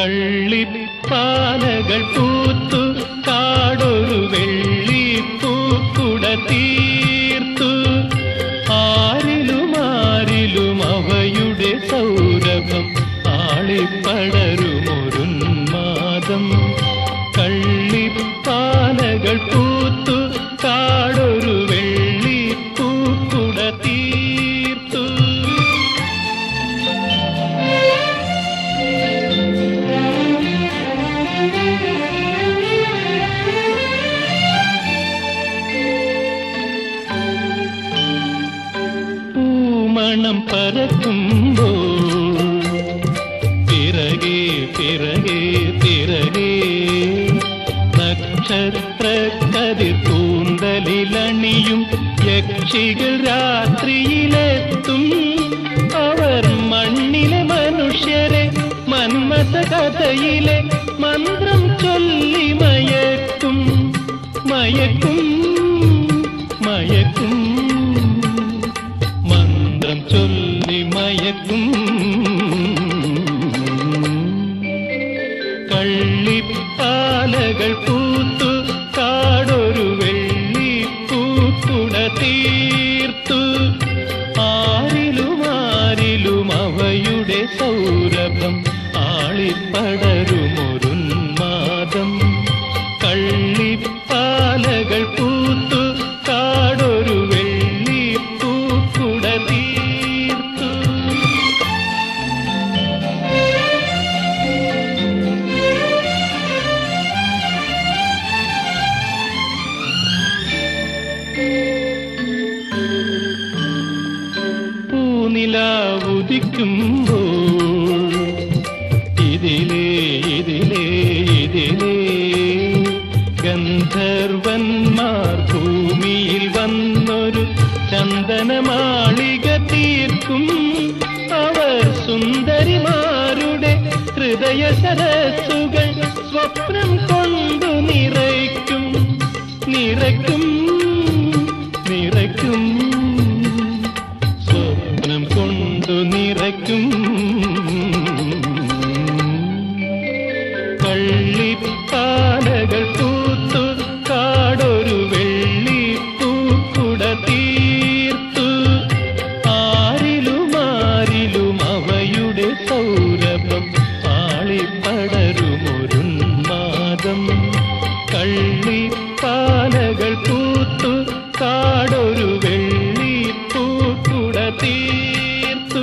കള്ളിപ്പാലകൾ പൂത്തു കാടൊരു വെള്ളിപ്പൂക്കുട തീർത്തു. ആരിലും ആരിലും അവയുടെ സൗരഭം ആളിപ്പടരുമൊരുന്മാദം. കള്ളിപ്പാലകൾ പൂത്തു കാടൊരു വെള്ളിപ്പൂക്കുട തീർത്തു. പൂമണം പരക്കുമ്പോൾ പിറകെ പിറകെ പിറകെ നക്ഷത്രക്കതിർ കൂന്തലിലണിയും യക്ഷികൾ രാത്രിയിലെത്തും. അവർ മണ്ണിലെ മനുഷ്യരെ മന്മഥ കഥയിലെ മന്ത്രം ചൊല്ലി മയക്കും മയക്കും മയക്കും. മന്ത്രം ചൊല്ലി മയക്കും. കള്ളിപ്പാലകൾ പൂത്തു കാടൊരു വെള്ളിപ്പൂക്കുട തീർത്തു. ആരിലും ആരിലും അവയുടെ സൗരഭം ആളിപ്പടരുമൊരുന്മാദം. കള്ളിപ്പാലകൾ പൂത്തു കാടൊരു വെള്ളിപ്പൂക്കുട തീർത്തു. പൂനിലാവുദിക്കുമ്പോൾ ഇതിലേ ഇതിലേ ഇതിലേ ഗന്ധർവന്മാർ ഭൂമിയിൽ വന്നൊരു ചന്ദനമാളിക തീർക്കും. അവർ സുന്ദരിമാരുടെ ഹൃദയ സരസ്സുകൾ സ്വപ്നം കൊണ്ടു നിറയ്ക്കും നിറയ്ക്കും നിറയ്ക്കും. സ്വപ്നം കൊണ്ടു നിറയ്ക്കും. കള്ളിപ്പാലകൾ പൂത്തു കാടൊരു വെള്ളിപ്പൂക്കുട തീർത്തു. ആരിലും ആരിലും അവയുടെ സൗരഭം ആളിപ്പടരുമൊരുന്മാദം. കള്ളിപ്പാലകൾ പൂത്തു കാടൊരു വെള്ളിപ്പൂക്കുട തീർത്തു.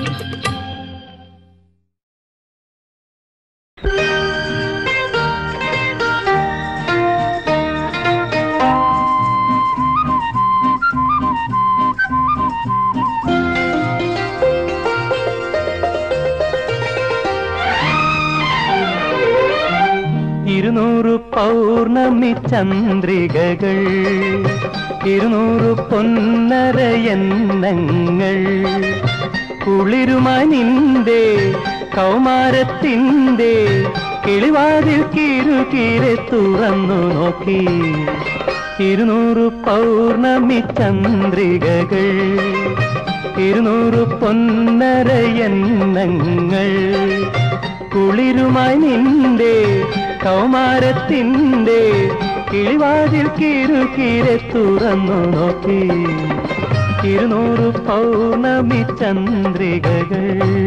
ഇരുന്നൂറ് പൗർണമി ചന്ദ്രികകൾ 200 പൊന്നരയന്നങ്ങൾ കുളിരുമായി നിന്റെ കൗമാരത്തിൻ്റെ കിളിവാതിൽ കിരുകിരെ തുറന്നു നോക്കി. 200 പൗർണമി ചന്ദ്രികകൾ 200 പൊന്നരയന്നങ്ങൾ കുളിരുമായി നിന്റെ കൗമാരത്തിൻ്റെ കിളിവാതിൽ കിരുകിരെ തുറന്നു നോക്കി. 200 പൗർണമി ചന്ദ്രികകൾ.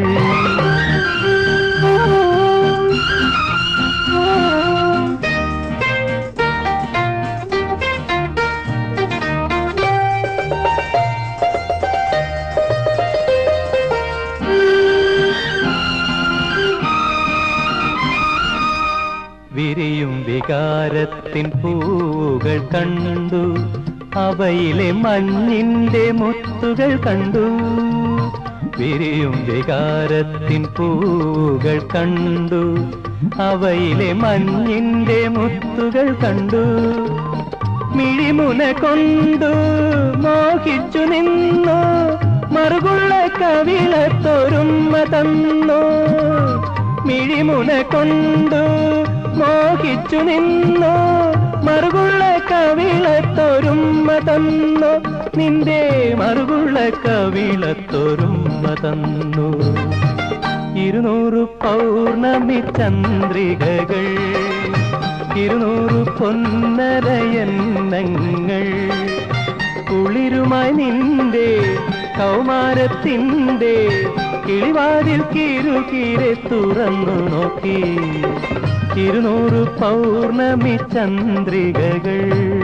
വിരിയും വികാരത്തിൻ പൂവുകൾ കണ്ടു, അവയിലെ മഞ്ഞിൻ്റെ മുത്തുകൾ കണ്ടു. വിരിയും വികാരത്തിൻ പൂവുകൾ കണ്ടു, അവയിലെ മഞ്ഞിൻ്റെ മുത്തുകൾ കണ്ടു. മിഴിമുന കൊണ്ടു മോഹിച്ചു നിന്നു, മറുകുള്ള കവിളത്തൊരുമ്മ തന്നു. മിഴിമുന കൊണ്ടു മോഹിച്ചു നിന്നു, മറുകുള്ള കവിളത്തൊരുമ്മ തന്നു. നിന്റെ മറുകുള്ള കവിളത്തൊരുമ്മ തന്നു. 200 പൗർണമി ചന്ദ്രികകൾ 200 പൊന്നരയന്നങ്ങൾ കുളിരുമായി നിന്റെ കൗമാരത്തിൻ്റെ കിളിവാതിൽ കിരുകിരെ തുറന്നു നോക്കി 200 പൗർണമി ചന്ദ്രികകൾ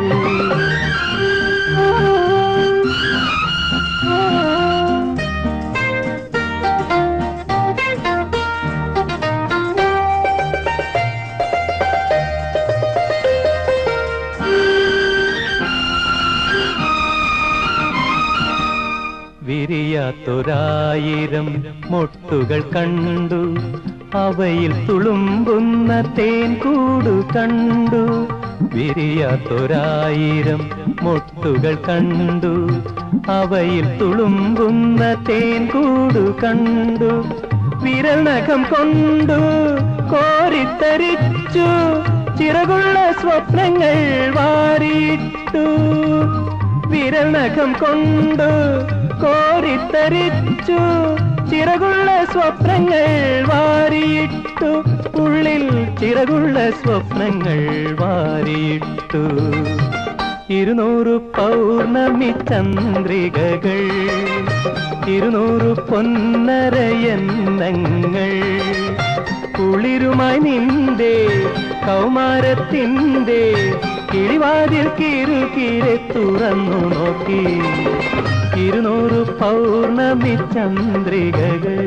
വിരിയാത്തൊരായിരം മൊട്ടുകൾ കണ്ടു അവയിൽ തുളുമ്പുന്ന തേൻ കൂടു കണ്ടു വിരിയാത്തൊരായിരം മൊട്ടുകൾ കണ്ടു അവയിൽ തുളുമ്പുന്ന തേൻ കൂടു കണ്ടു വിരൽ നഖം കൊണ്ടു കോരിത്തരിച്ചു ചിറകുള്ള സ്വപ്നങ്ങൾ വാരിയിട്ടു വിരൽ നഖം കൊണ്ട് കോരിത്തരിച്ചു ചിറകുള്ള സ്വപ്നങ്ങൾ വാരിയിട്ടു ഉള്ളിൽ ചിറകുള്ള സ്വപ്നങ്ങൾ വാരിയിട്ടു 200 പൗർണമി ചന്ദ്രികകൾ 200 പൊന്നരയന്നങ്ങൾ കുളിരുമായി നിന്റെ കൗമാരത്തിൻ്റെ കിളിവാതിൽ കിരുകിരെ തുറന്നു നോക്കി 200 പൗർണമി ചന്ദ്രികകൾ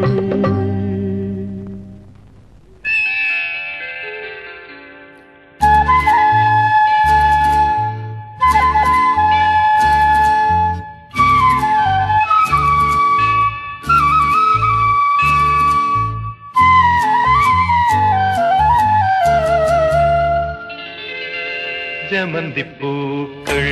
ജമന്തിപ്പൂക്കൾ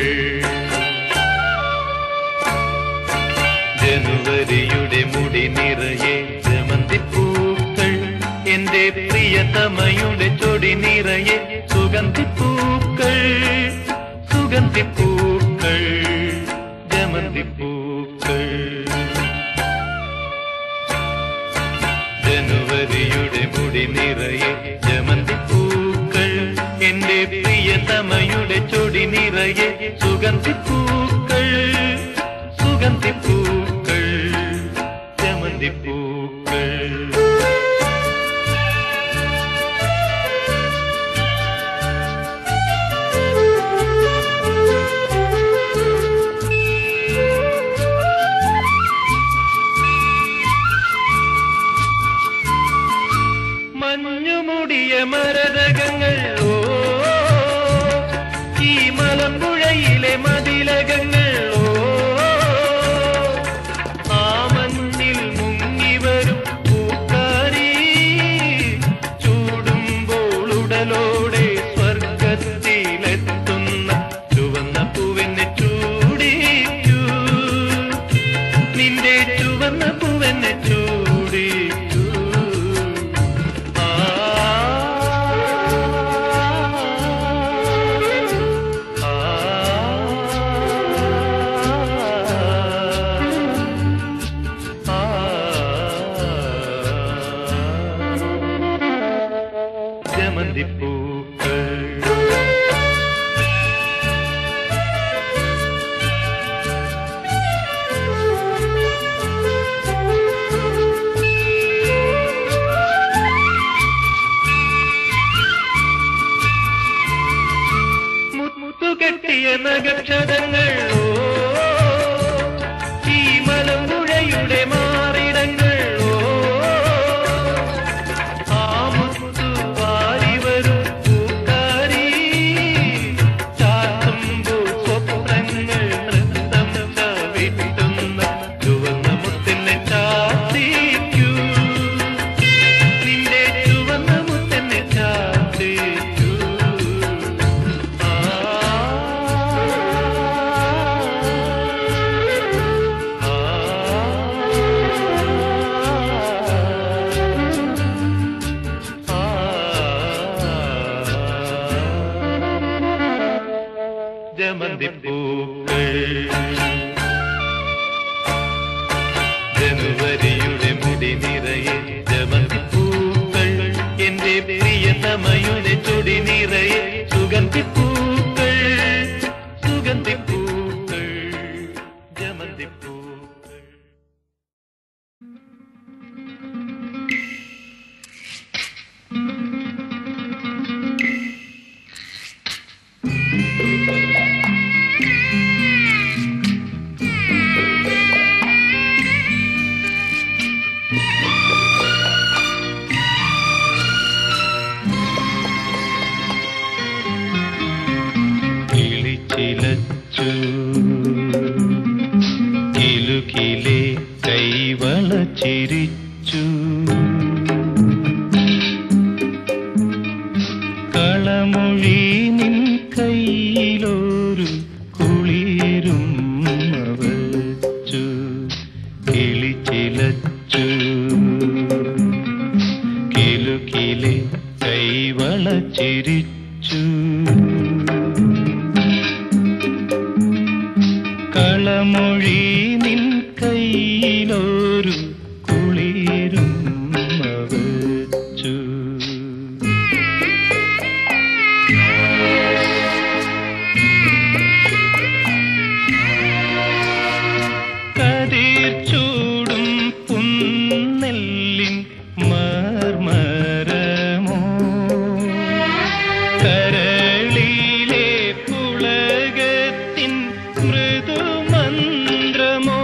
ജനുവരിയുടെ മുടി നിറയെ ജമന്തിപ്പൂക്കൾ എന്റെ പ്രിയതമയുടെ ചൊടി നിറയെ സുഗന്ധിപ്പൂക്കൾ സുഗന്ധിപ്പൂക്കൾ ജമന്തിപ്പൂക്കൾ ജനുവരിയുടെ മുടി നിറയെ ജമന്തിപ്പൂക്കൾ എന്റെ പ്രിയതമയുടെ ചൊടി നിറയെ സുഗന്ധിപ്പൂക്കൾ സുഗന്ധിപ്പൂക്കൾ ജമന്തിപ്പൂക്കൾ മഞ്ഞുമുടിയ മരതകങ്ങൾ ഈ മലമ്പുഴയിലെ മതിലകങ്ങൾ ആ മഞ്ഞിൽ മുങ്ങിവരും പൂക്കാരി ചൂടുമ്പോൾ ഉടലോടെ സ്വർഗത്തിലെത്തുന്ന ചുവന്ന പൂവെന്നെ ചൂടിക്കൂ നിന്റെ ചുവന്ന പൂവെന്നെ ചൂടിക്കൂ ജമന്തിപ്പൂക്കൾ മുത്തുകെട്ടിയ നഗക്ഷതങ്ങൾ ഈ മലമ്പുഴയുടെ മാറിടങ്ങൾ നിറയെ സുഗന്ധിപ്പൂക്കൾ സുഗന്ധിപ്പൂക്കൾ ജമന്തിപ്പൂക്കൾ. കിളിച്ചിലച്ചു കിലുകിലെ കൈവള ചിരിച്ചു കളമൊഴി നിൻ കൈയിലൊരു കുളിരും വച്ചു. കിളിച്ചിലച്ചു കിലുകിലെ കൈവള ചിരിച്ചു കളമൊഴി നിൻ കൈയിലൊരു കുളിരും വച്ചു. കതിർ ചൂടും പുന്നെല്ലിൻ മർമരമോ കരളിലെ പുളകത്തിൻ മൃദുമന്ത്രമോ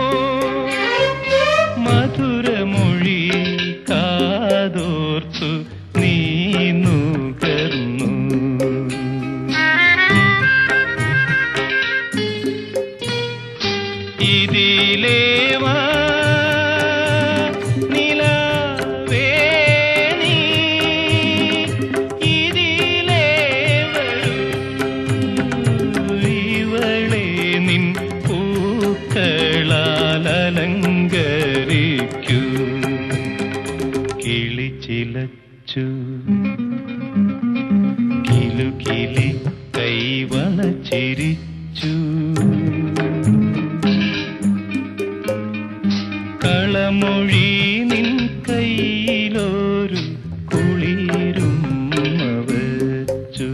മധുരമൊഴി കാതോർത്തു നീ നുകർന്നു. ഇതിലേ വാ നിലാവേ നീ ഇതിലേ വരൂ ഇവളെ നിൻ പൂക്കളാൽ അലങ്കരിക്കൂ. കിളിച്ചിലച്ചു കിലുകിലി കൈവള ചിരിച്ചു കളമൊഴി നിൻ കൈയിലൊരു കുളിരും വച്ചു.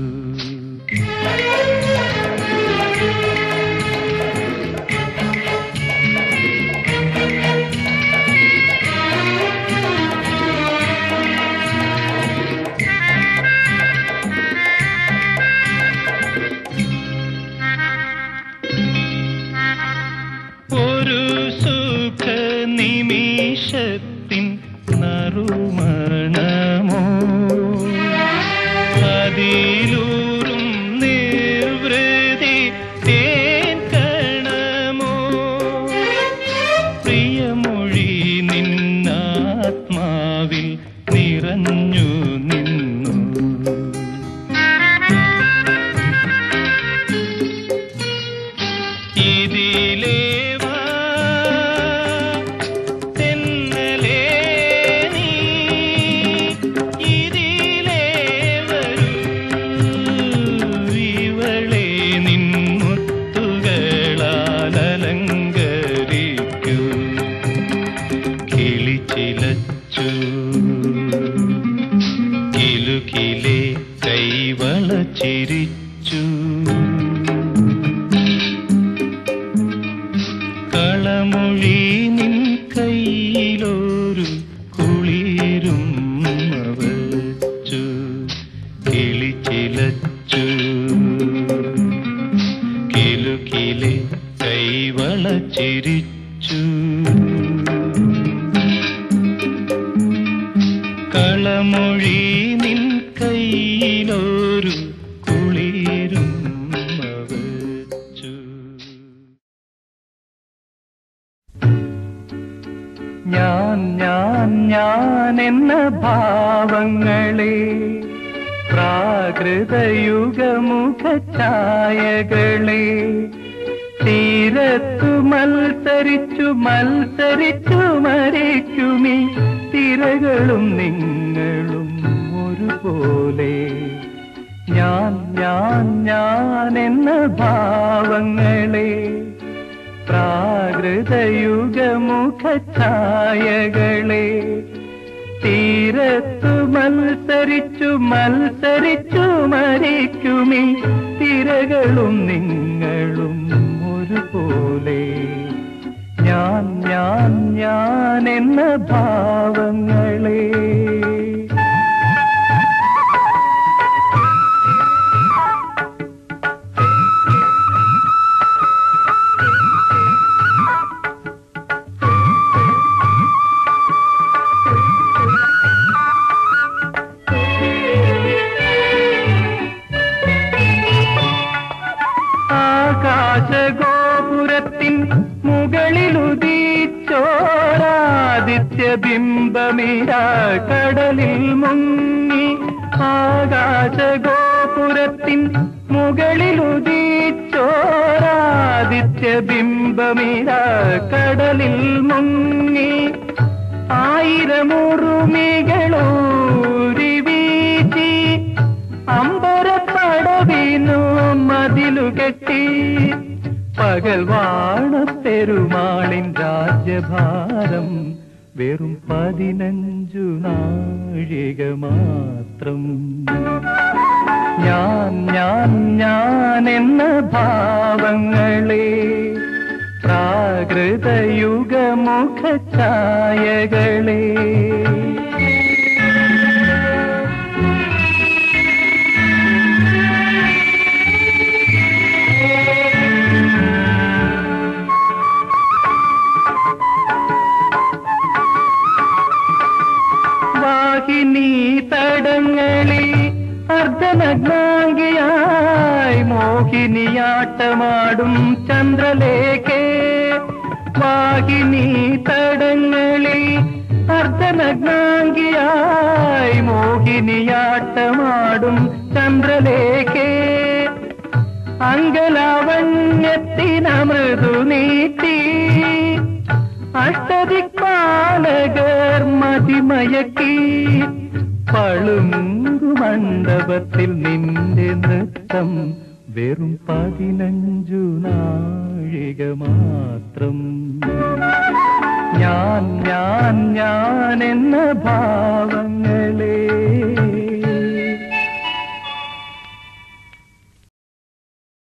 ഒരു സുഖ നിമിഷത്തിൻ നറുമണമോ അതിലൂറും നിർവൃതി തേൻ കണമോ പ്രിയമൊഴി നിന്നാത്മാവിൽ നിറഞ്ഞു നിന്നു. ഇതിലേ കിലുകിലെ കൈവള ചിരിച്ചു കളമൊഴി നിൻ കൈയിലൊരു കുളിരും വച്ചു. കിളിച്ചിലച്ചു കിലുകിലെ കൈവള ചിരിച്ചു കളമൊഴി നിൻ കൈയിലൊരു കുളിരും വച്ചു. ഞാൻ എന്ന ഭാവങ്ങളെ പ്രാകൃതയുഗമുഖഛായകളെ തീരത്തു മത്സരിച്ചു മരിക്കുമീ തിരകളും നിങ്ങളും ഒരുപോലെ. ഞാൻ എന്ന ഭാവങ്ങളെ പ്രാകൃതയുഗമുഖഛായകളെ തീരത്തു മത്സരിച്ചു മത്സരിച്ചു മരിക്കുമീ തിരകളും നിങ്ങളും ഒരുപോലെ. ഞാൻ എന്ന ഭാവങ്ങളെ. ആകാശഗോപുരത്തിൻ മുകളിലുദിച്ചോരാദിത്യബിംബമിരാ കടലിൽ മുങ്ങി. ആകാശഗോപുരത്തിൻ മുകളിലുദിച്ചോരാദിത്യബിംബമിരാ കടലിൽ മുങ്ങി. ആയിരമുറുമികളൂരി വീശി അമ്പരപ്പടവിനു മതിലുകെട്ടി. പകൽ വാണ പെരുമാളിൻ രാജ്യഭാരം വെറും 15 നാഴിക മാത്രം. ഞാൻ എന്ന ഭാവങ്ങളെ. പ്രാകൃതയുഗമുഖ ഛായകളെ. വാഹിനി തടങ്ങളിൽ അർദ്ധനഗ്നാംഗിയായി മോഹിനിയാട്ടമാടും ചന്ദ്രലേഖേ. വാഹിനി തടങ്ങളിൽ അർദ്ധനഗ്നാംഗിയായി മോഹിനിയാട്ടമാടും ചന്ദ്രലേഖേ. അങ്കലാവണ്യത്തിനമൃദു നീട്ടി അഷ്ടദിക്പാലകർ മതിമയക്കി. പളുങ്കു മണ്ഡപത്തിൽ നിന്റെ നൃത്തം വെറും 15 നാഴിക മാത്രം. ഞാൻ എന്ന ഭാവം